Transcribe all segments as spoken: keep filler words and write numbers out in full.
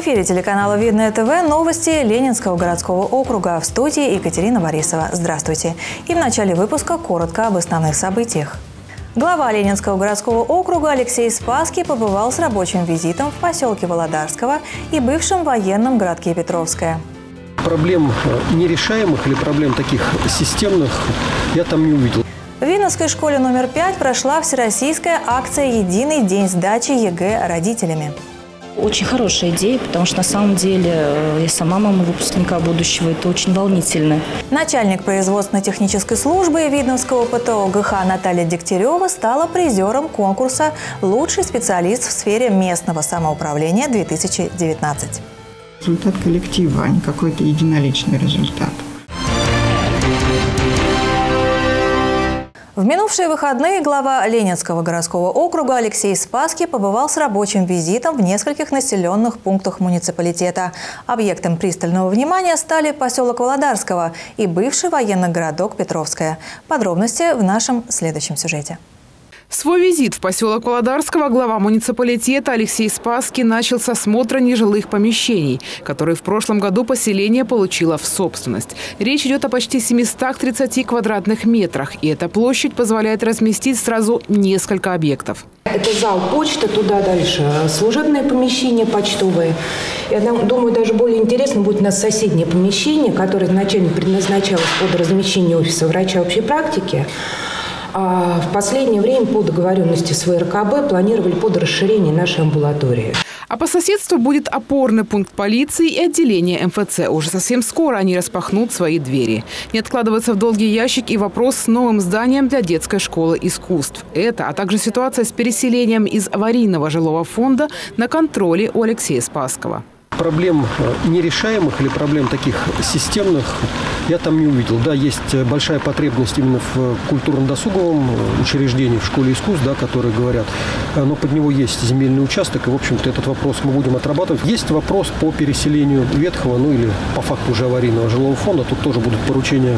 эфире телеканала «Видное ТВ» новости Ленинского городского округа. В студии Екатерина Борисова. Здравствуйте. И в начале выпуска коротко об основных событиях. Глава Ленинского городского округа Алексей Спасский побывал с рабочим визитом в поселке Володарского и бывшем военном городке Петровское. Проблем нерешаемых или проблем таких системных я там не увидел. В Видновской школе номер пять прошла всероссийская акция «Единый день сдачи ЕГЭ родителями». Очень хорошая идея, потому что на самом деле я сама мама выпускника будущего, это очень волнительно. Начальник производственно-технической службы Видновского ПТО ГХ Наталья Дегтярева стала призером конкурса «Лучший специалист в сфере местного самоуправления две тысячи девятнадцать». Результат коллектива, а не какой-то единоличный результат. В минувшие выходные глава Ленинского городского округа Алексей Спасский побывал с рабочим визитом в нескольких населенных пунктах муниципалитета. Объектом пристального внимания стали поселок Володарского и бывший военный городок Петровское. Подробности в нашем следующем сюжете. Свой визит в поселок Володарского глава муниципалитета Алексей Спасский начал с осмотра нежилых помещений, которые в прошлом году поселение получило в собственность. Речь идет о почти семистах тридцати квадратных метрах, и эта площадь позволяет разместить сразу несколько объектов. Это зал почты, туда дальше служебное помещение почтовое. Я думаю, даже более интересно будет у нас соседнее помещение, которое изначально предназначалось под размещение офиса врача общей практики. А в последнее время по договоренности с ВРКБ планировали под расширение нашей амбулатории. А по соседству будет опорный пункт полиции и отделение МФЦ. Уже совсем скоро они распахнут свои двери. Не откладывается в долгий ящик и вопрос с новым зданием для детской школы искусств. Это, а также ситуация с переселением из аварийного жилого фонда на контроле у Алексея Спасского. Проблем нерешаемых или проблем таких системных я там не увидел. Да, есть большая потребность именно в культурно-досуговом учреждении, в школе искусств, да, которые говорят, но под него есть земельный участок, и, в общем-то, этот вопрос мы будем отрабатывать. Есть вопрос по переселению ветхого, ну или по факту уже аварийного жилого фонда. Тут тоже будут поручения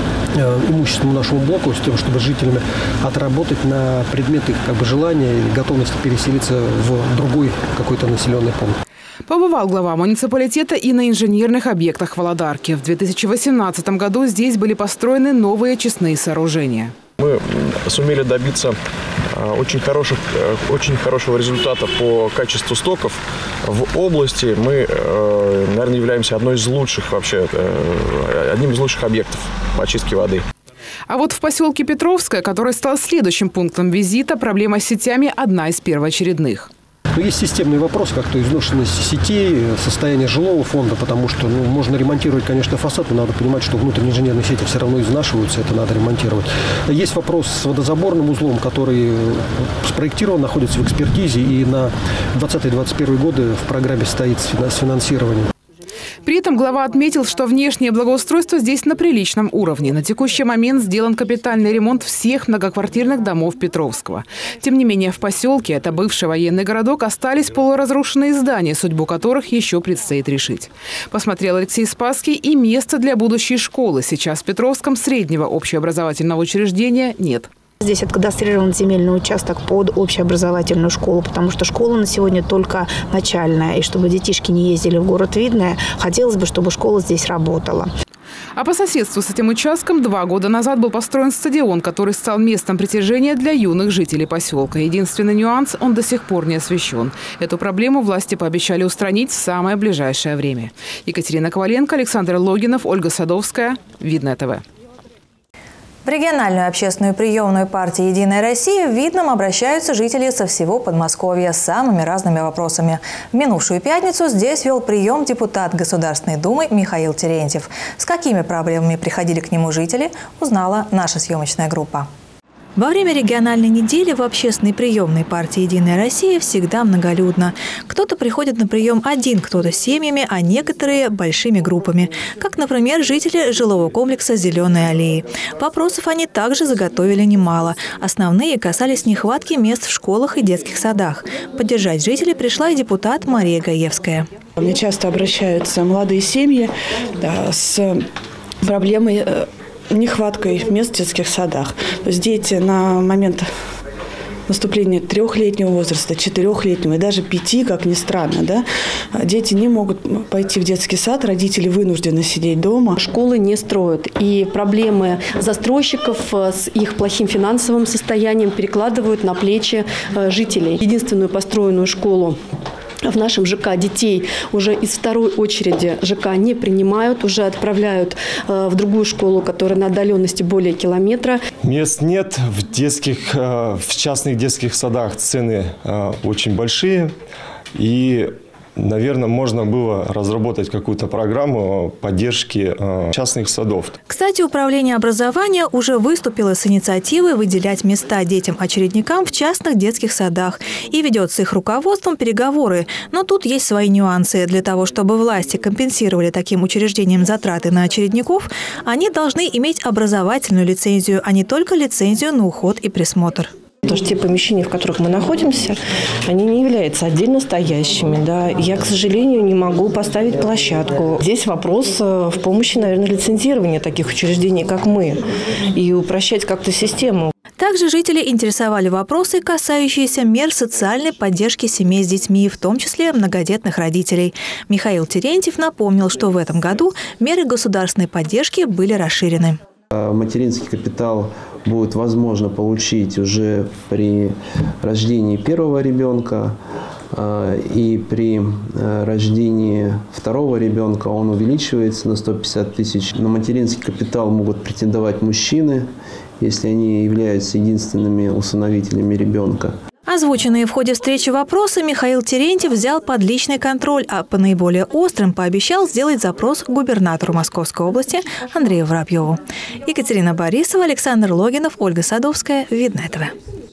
имуществу нашему блоку с тем, чтобы с жителями отработать на предмет их как бы желания и готовности переселиться в другой какой-то населенный пункт. Побывал глава муниципалитета и на инженерных объектах Володарки. В две тысячи восемнадцатом году здесь были построены новые очистные сооружения. Мы сумели добиться очень, хороших, очень хорошего результата по качеству стоков. В области мы, наверное, являемся одной из лучших, вообще, одним из лучших объектов по очистке воды. А вот в поселке Петровское, который стал следующим пунктом визита, проблема с сетями одна из первоочередных. Но есть системный вопрос, как то изношенность сетей, состояние жилого фонда, потому что ну, можно ремонтировать, конечно, фасад, но надо понимать, что внутренние инженерные сети все равно изнашиваются, это надо ремонтировать. Есть вопрос с водозаборным узлом, который спроектирован, находится в экспертизе, и на двадцатый-двадцать первый годы в программе стоит с финансированием. При этом глава отметил, что внешнее благоустройство здесь на приличном уровне. На текущий момент сделан капитальный ремонт всех многоквартирных домов Петровского. Тем не менее, в поселке, это бывший военный городок, остались полуразрушенные здания, судьбу которых еще предстоит решить. Посмотрел Алексей Спасский и место для будущей школы. Сейчас в Петровском среднего общеобразовательного учреждения нет. Здесь откадастрирован земельный участок под общеобразовательную школу, потому что школа на сегодня только начальная. И чтобы детишки не ездили в город Видное, хотелось бы, чтобы школа здесь работала. А по соседству с этим участком два года назад был построен стадион, который стал местом притяжения для юных жителей поселка. Единственный нюанс – он до сих пор не освещен. Эту проблему власти пообещали устранить в самое ближайшее время. Екатерина Коваленко, Александр Логинов, Ольга Садовская. Видное ТВ. В региональную общественную приемную партии «Единая Россия» в Видном обращаются жители со всего Подмосковья с самыми разными вопросами. В минувшую пятницу здесь вел прием депутат Государственной Думы Михаил Терентьев. С какими проблемами приходили к нему жители, узнала наша съемочная группа. Во время региональной недели в общественной приемной партии «Единая Россия» всегда многолюдно. Кто-то приходит на прием один, кто-то с семьями, а некоторые – большими группами. Как, например, жители жилого комплекса «Зеленой аллеи». Вопросов они также заготовили немало. Основные касались нехватки мест в школах и детских садах. Поддержать жителей пришла и депутат Мария Гаевская. Мне часто обращаются молодые семьи да, с проблемой нехваткой мест в детских садах. То есть дети на момент наступления трехлетнего возраста, четырехлетнего и даже пяти, как ни странно, да, дети не могут пойти в детский сад, родители вынуждены сидеть дома. Школы не строят, и проблемы застройщиков с их плохим финансовым состоянием перекладывают на плечи жителей. Единственную построенную школу в нашем ЖК детей уже из второй очереди ЖК не принимают, уже отправляют э, в другую школу, которая на отдаленности более километра. Мест нет в детских, э, в частных детских садах, цены э, очень большие, и, наверное, можно было разработать какую-то программу поддержки э, частных садов. Кстати, Управление образования уже выступило с инициативой выделять места детям-очередникам в частных детских садах и ведет с их руководством переговоры. Но тут есть свои нюансы. Для того, чтобы власти компенсировали таким учреждениям затраты на очередников, они должны иметь образовательную лицензию, а не только лицензию на уход и присмотр. Потому что те помещения, в которых мы находимся, они не являются отдельно стоящими. Да. Я, к сожалению, не могу поставить площадку. Здесь вопрос в помощи, наверное, лицензирования таких учреждений, как мы, и упрощать как-то систему. Также жители интересовали вопросы, касающиеся мер социальной поддержки семей с детьми, в том числе многодетных родителей. Михаил Терентьев напомнил, что в этом году меры государственной поддержки были расширены. Материнский капитал будет возможно получить уже при рождении первого ребенка, и при рождении второго ребенка он увеличивается на сто пятьдесят тысяч. На материнский капитал могут претендовать мужчины, если они являются единственными усыновителями ребенка. Озвученные в ходе встречи вопросы Михаил Терентьев взял под личный контроль, а по наиболее острым пообещал сделать запрос губернатору Московской области Андрею Воробьеву. Екатерина Борисова, Александр Логинов, Ольга Садовская. Видное ТВ.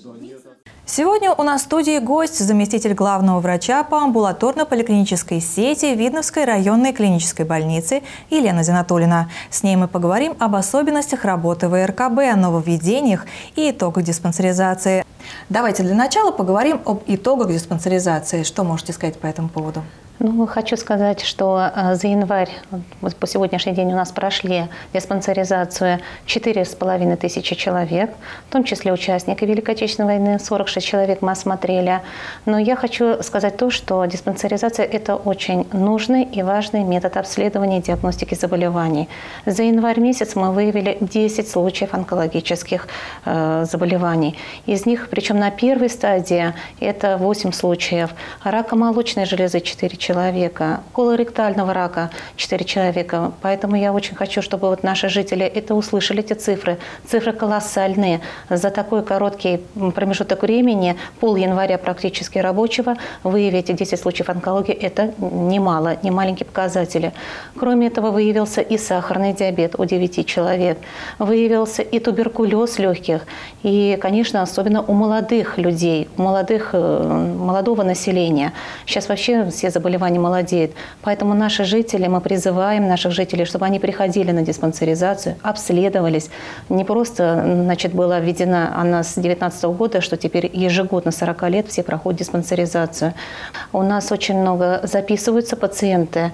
Сегодня у нас в студии гость, заместитель главного врача по амбулаторно-поликлинической сети Видновской районной клинической больницы Елена Зинатуллина. С ней мы поговорим об особенностях работы вэ эр ка бэ, о нововведениях и итогах диспансеризации. Давайте для начала поговорим об итогах диспансеризации. Что можете сказать по этому поводу? Ну, хочу сказать, что за январь, вот по сегодняшний день у нас прошли диспансеризацию четыре с половиной тысячи человек, в том числе участники Великой Отечественной войны, сорок шесть человек мы осмотрели. Но я хочу сказать то, что диспансеризация – это очень нужный и важный метод обследования и диагностики заболеваний. За январь месяц мы выявили десять случаев онкологических э, заболеваний. Из них, причем на первой стадии, это восемь случаев. Рака молочной железы – четыре человека. человека, колоректального рака четыре человека. Поэтому я очень хочу, чтобы вот наши жители это услышали, эти цифры. Цифры колоссальные. За такой короткий промежуток времени, пол января практически рабочего, выявить десять случаев онкологии – это немало, не маленькие показатели. Кроме этого, выявился и сахарный диабет у девяти человек, выявился и туберкулез легких. И, конечно, особенно у молодых людей, у молодых, молодого населения. Сейчас вообще все заболевания молодеют. Поэтому наши жители, мы призываем наших жителей, чтобы они приходили на диспансеризацию, обследовались. Не просто, значит, была введена она с две тысячи девятнадцатого года, что теперь ежегодно сорок лет все проходят диспансеризацию. У нас очень много записываются пациенты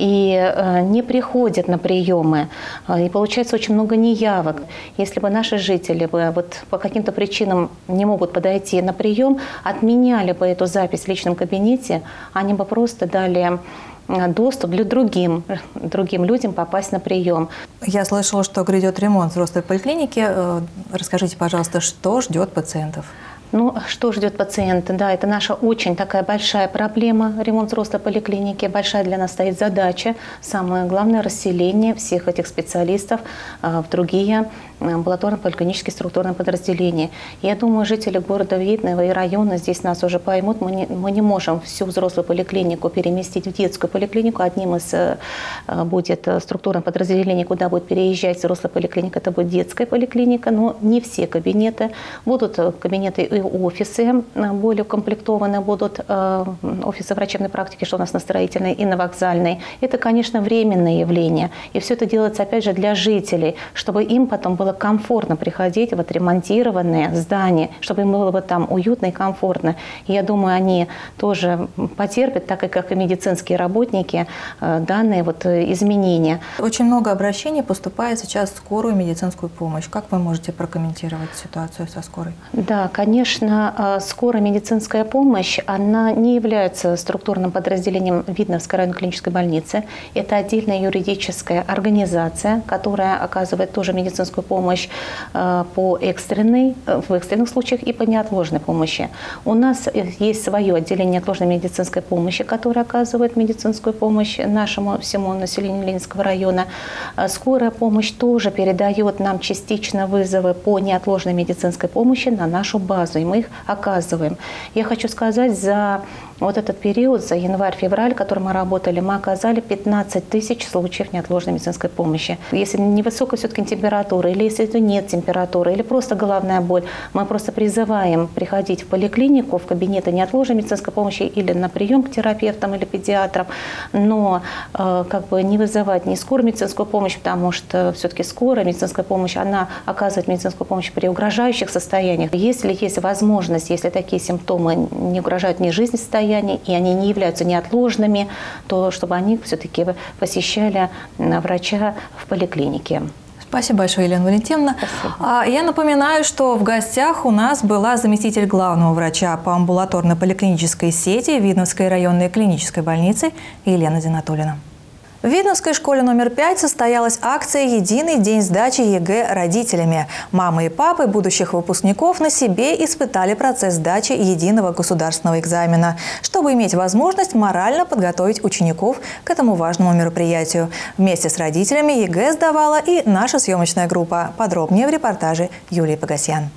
и не приходят на приемы. И получается очень много неявок. Если бы наши жители бы вот по каким-то причинам не могут подойти на прием, отменяли бы эту запись в личном кабинете, они бы просто дали доступ для другим, другим людям попасть на прием. Я слышала, что грядет ремонт взрослой поликлиники. Расскажите, пожалуйста, что ждет пациентов? Ну, что ждет пациента? Да, это наша очень такая большая проблема, ремонт взрослой поликлиники. Большая для нас стоит задача. Самое главное – расселение всех этих специалистов в другие амбулаторно-поликлинические структурные подразделения. Я думаю, жители города Видного и района здесь нас уже поймут. Мы не, мы не можем всю взрослую поликлинику переместить в детскую поликлинику. Одним из будет структурных подразделений, куда будет переезжать взрослая поликлиника, это будет детская поликлиника, но не все кабинеты. Будут кабинеты и офисы более укомплектованы, будут офисы врачебной практики, что у нас на Строительной и на Вокзальной. Это, конечно, временное явление. И все это делается, опять же, для жителей, чтобы им потом было было комфортно приходить в отремонтированное здание, чтобы им было бы там уютно и комфортно. И я думаю, они тоже потерпят, так и как и медицинские работники, данные вот изменения. Очень много обращений поступает сейчас в скорую медицинскую помощь. Как вы можете прокомментировать ситуацию со скорой? Да, конечно, скорая медицинская помощь, она не является структурным подразделением Видновской районной клинической больницы. Это отдельная юридическая организация, которая оказывает тоже медицинскую помощь по экстренной, в экстренных случаях и по неотложной помощи. У нас есть свое отделение неотложной медицинской помощи, которое оказывает медицинскую помощь нашему всему населению Ленинского района. Скорая помощь тоже передает нам частично вызовы по неотложной медицинской помощи на нашу базу, и мы их оказываем. Я хочу сказать, за вот этот период, за январь-февраль, который мы работали, мы оказали пятнадцать тысяч случаев неотложной медицинской помощи. Если невысокая все-таки температура, или если нет температуры, или просто головная боль, мы просто призываем приходить в поликлинику, в кабинеты неотложной медицинской помощи или на прием к терапевтам или педиатрам, но э, как бы не вызывать ни скорую медицинскую помощь, потому что все-таки скорая медицинская помощь, она оказывает медицинскую помощь при угрожающих состояниях. Если есть возможность, если такие симптомы не угрожают ни жизни состояния, и они не являются неотложными, то чтобы они все-таки посещали врача в поликлинике. Спасибо большое, Елена Валентиновна. Спасибо. Я напоминаю, что в гостях у нас была заместитель главного врача по амбулаторно-поликлинической сети Видновской районной клинической больницы Елена Зинатуллина. В Видновской школе номер пять состоялась акция «Единый день сдачи ЕГЭ родителями». Мамы и папы будущих выпускников на себе испытали процесс сдачи единого государственного экзамена, чтобы иметь возможность морально подготовить учеников к этому важному мероприятию. Вместе с родителями ЕГЭ сдавала и наша съемочная группа. Подробнее в репортаже Юлии Погосян.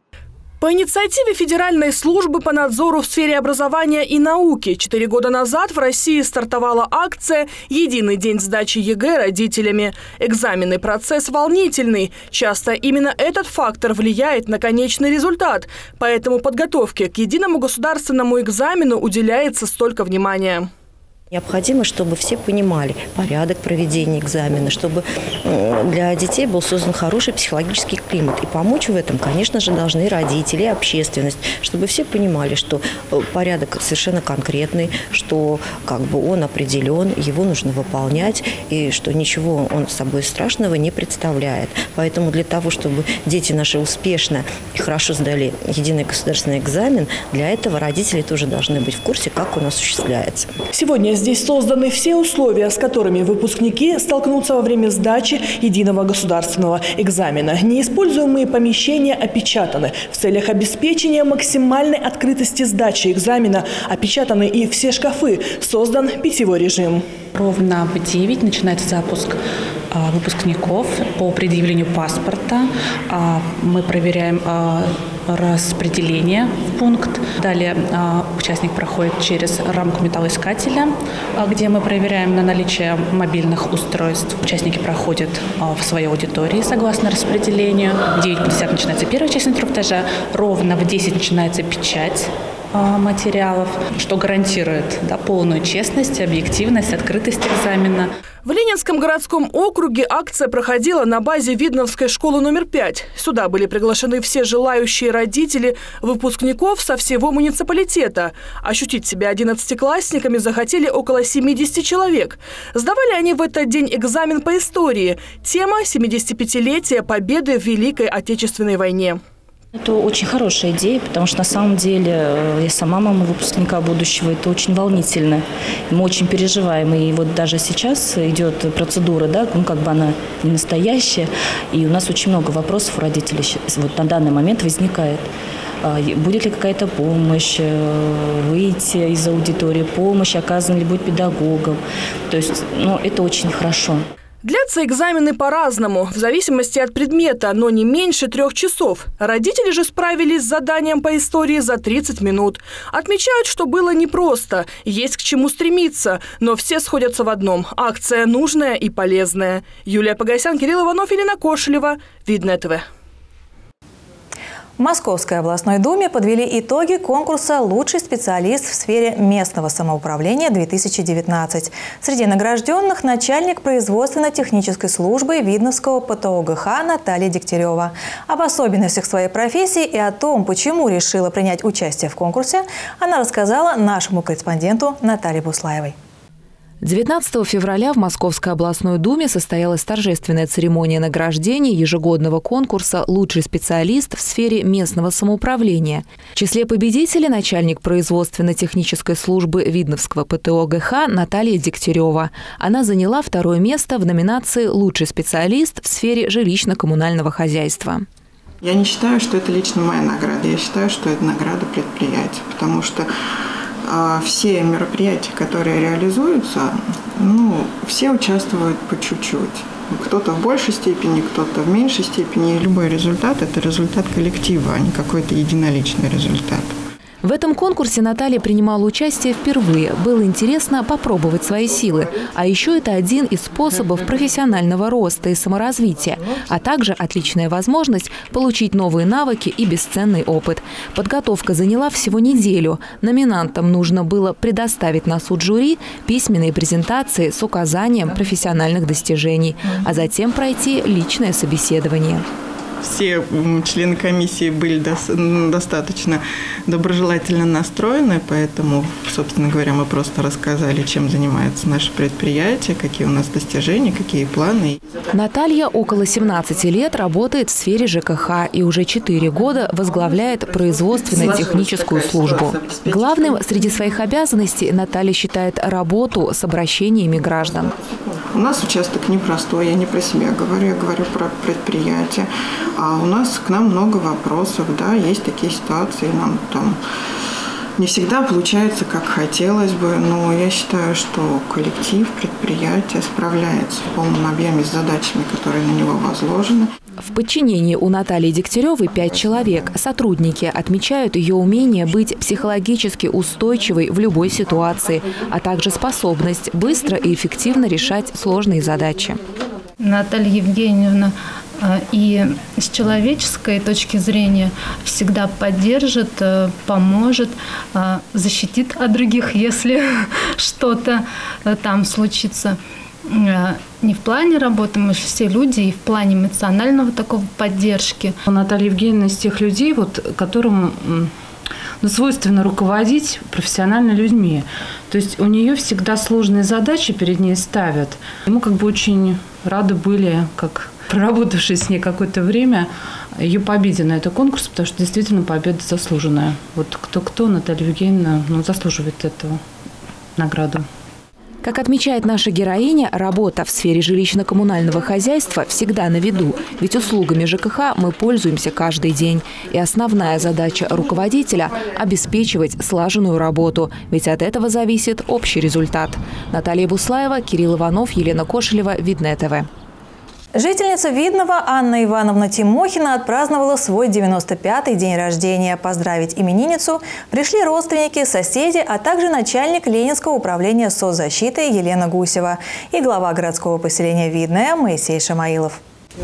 По инициативе Федеральной службы по надзору в сфере образования и науки четыре года назад в России стартовала акция «Единый день сдачи ЕГЭ родителями». Экзаменный процесс волнительный. Часто именно этот фактор влияет на конечный результат. Поэтому подготовке к единому государственному экзамену уделяется столько внимания. Необходимо, чтобы все понимали порядок проведения экзамена, чтобы для детей был создан хороший психологический климат. И помочь в этом, конечно же, должны родители и общественность, чтобы все понимали, что порядок совершенно конкретный, что как бы он определен, его нужно выполнять, и что ничего он собой страшного не представляет. Поэтому для того, чтобы дети наши успешно и хорошо сдали единый государственный экзамен, для этого родители тоже должны быть в курсе, как он осуществляется. Сегодня здесь созданы все условия, с которыми выпускники столкнутся во время сдачи единого государственного экзамена. Неиспользуемые помещения опечатаны. В целях обеспечения максимальной открытости сдачи экзамена опечатаны и все шкафы. Создан питьевой режим. Ровно в девять начинается запуск выпускников по предъявлению паспорта. Мы проверяем распределение в пункт. Далее участник проходит через рамку металлоискателя, где мы проверяем на наличие мобильных устройств. Участники проходят в своей аудитории согласно распределению. В девять пятьдесят начинается первая часть инструктажа. Ровно в десять начинается печать материалов, что гарантирует да, полную честность, объективность, открытость экзамена. В Ленинском городском округе акция проходила на базе Видновской школы номер пять. Сюда были приглашены все желающие родители выпускников со всего муниципалитета. Ощутить себя одиннадцатиклассниками захотели около семидесяти человек. Сдавали они в этот день экзамен по истории. Тема – семидесятипятилетие победы в Великой Отечественной войне. Это очень хорошая идея, потому что на самом деле я сама мама выпускника будущего, это очень волнительно. Мы очень переживаем, и вот даже сейчас идет процедура, да, ну как бы она не настоящая, и у нас очень много вопросов у родителей вот на данный момент возникает. Будет ли какая-то помощь, выйти из аудитории, помощь оказана ли будет педагогам. То есть, ну, это очень хорошо. Длятся экзамены по-разному, в зависимости от предмета, но не меньше трех часов. Родители же справились с заданием по истории за тридцать минут. Отмечают, что было непросто, есть к чему стремиться, но все сходятся в одном – акция нужная и полезная. Юлия Погосян, Кирилл Иванов, Елена Кошелева, Видное ТВ. В Московской областной думе подвели итоги конкурса «Лучший специалист в сфере местного самоуправления-две тысячи девятнадцать». Среди награжденных начальник производственно-технической службы Видновского ПТО-ГХ Наталья Дегтярева. Об особенностях своей профессии и о том, почему решила принять участие в конкурсе, она рассказала нашему корреспонденту Наталье Буслаевой. девятнадцатого февраля в Московской областной думе состоялась торжественная церемония награждения ежегодного конкурса «Лучший специалист в сфере местного самоуправления». В числе победителей начальник производственно-технической службы Видновского ПТО-ГХ Наталья Дегтярева. Она заняла второе место в номинации «Лучший специалист в сфере жилищно-коммунального хозяйства». Я не считаю, что это лично моя награда. Я считаю, что это награда предприятия, потому что все мероприятия, которые реализуются, ну, все участвуют по чуть-чуть. Кто-то в большей степени, кто-то в меньшей степени. И любой результат – это результат коллектива, а не какой-то единоличный результат. В этом конкурсе Наталья принимала участие впервые. Было интересно попробовать свои силы. А еще это один из способов профессионального роста и саморазвития, а также отличная возможность получить новые навыки и бесценный опыт. Подготовка заняла всего неделю. Номинантам нужно было предоставить на суд жюри письменные презентации с указанием профессиональных достижений, а затем пройти личное собеседование. Все члены комиссии были достаточно доброжелательно настроены, поэтому, собственно говоря, мы просто рассказали, чем занимается наше предприятие, какие у нас достижения, какие планы. Наталья около семнадцати лет работает в сфере ЖКХ и уже четыре года возглавляет производственно-техническую службу. Главным среди своих обязанностей Наталья считает работу с обращениями граждан. У нас участок непростой, я не про себя говорю, я говорю про предприятие. А у нас к нам много вопросов, да, есть такие ситуации, нам там не всегда получается, как хотелось бы, но я считаю, что коллектив, предприятие справляется в полном объеме с задачами, которые на него возложены. В подчинении у Натальи Дегтяревой пять человек. Сотрудники отмечают ее умение быть психологически устойчивой в любой ситуации, а также способность быстро и эффективно решать сложные задачи. Наталья Евгеньевна и с человеческой точки зрения всегда поддержит, поможет, защитит от других, если что-то там случится. Не в плане работы, мы же все люди, и в плане эмоционального такого поддержки. Наталья Евгеньевна из тех людей, вот, которым ну, свойственно руководить профессионально людьми. То есть у нее всегда сложные задачи перед ней ставят. Мы как бы очень рады были, как проработавшие с ней какое-то время, ее победе на этом конкурсе, потому что действительно победа заслуженная. Вот кто-кто, Наталья Евгеньевна ну, заслуживает эту награду. Как отмечает наша героиня, работа в сфере жилищно-коммунального хозяйства всегда на виду. Ведь услугами ЖКХ мы пользуемся каждый день. И основная задача руководителя – обеспечивать слаженную работу. Ведь от этого зависит общий результат. Наталья Буслаева, Кирилл Иванов, Елена Кошелева, Видное ТВ. Жительница Видного Анна Ивановна Тимохина отпраздновала свой девяносто пятый день рождения. Поздравить именинницу пришли родственники, соседи, а также начальник Ленинского управления соцзащиты Елена Гусева и глава городского поселения Видное Моисей Шамаилов.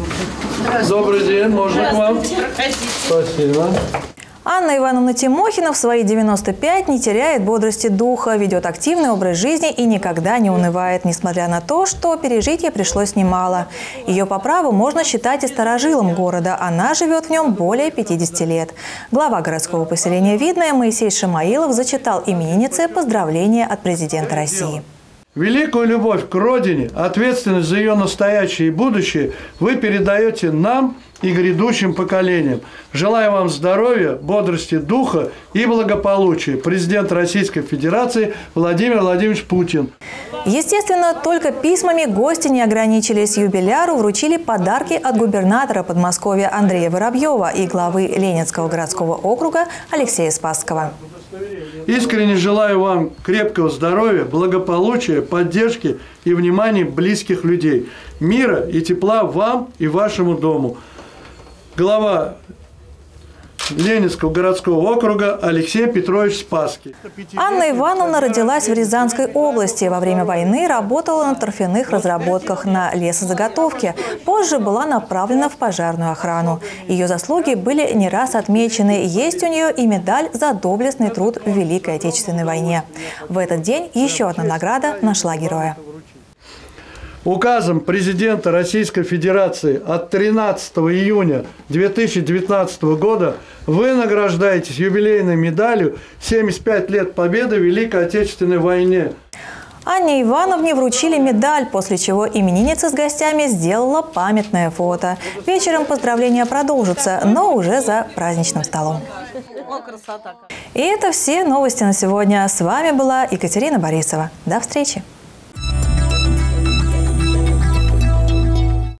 Добрый день, можно к вам? Спасибо. Анна Ивановна Тимохина в свои девяносто пять не теряет бодрости духа, ведет активный образ жизни и никогда не унывает, несмотря на то, что пережить ей пришлось немало. Ее по праву можно считать и старожилом города. Она живет в нем более пятидесяти лет. Глава городского поселения Видное Моисей Шамаилов зачитал имениннице поздравления от президента России. Великую любовь к родине, ответственность за ее настоящее и будущее вы передаете нам и грядущим поколениям. Желаю вам здоровья, бодрости духа и благополучия. Президент Российской Федерации Владимир Владимирович Путин. Естественно, только письмами гости не ограничились. Юбиляру вручили подарки от губернатора Подмосковья Андрея Воробьева и главы Ленинского городского округа Алексея Спасского. Искренне желаю вам крепкого здоровья, благополучия, поддержки и внимания близких людей. Мира и тепла вам и вашему дому. Глава Ленинского городского округа Алексей Петрович Спасский. Анна Ивановна родилась в Рязанской области. Во время войны работала на торфяных разработках, на лесозаготовке. Позже была направлена в пожарную охрану. Ее заслуги были не раз отмечены. Есть у нее и медаль за доблестный труд в Великой Отечественной войне. В этот день еще одна награда нашла героя. Указом президента Российской Федерации от тринадцатого июня две тысячи девятнадцатого года вы награждаетесь юбилейной медалью «семьдесят пять лет Победы в Великой Отечественной войне». Анне Ивановне вручили медаль, после чего именинница с гостями сделала памятное фото. Вечером поздравления продолжатся, но уже за праздничным столом. И это все новости на сегодня. С вами была Екатерина Борисова. До встречи!